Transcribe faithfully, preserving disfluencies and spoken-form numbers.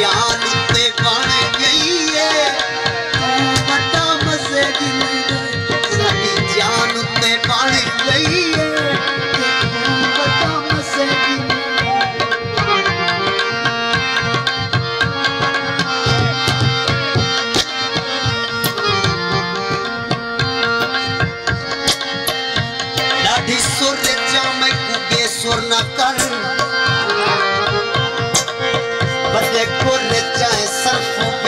जान ते बन गई है बड़ा मजे दी साडी जान ते बन गई है बड़ा मजे दी लाठी सुर जा मैं कुबे सुर ना कर बदे को ले चाहे सरफ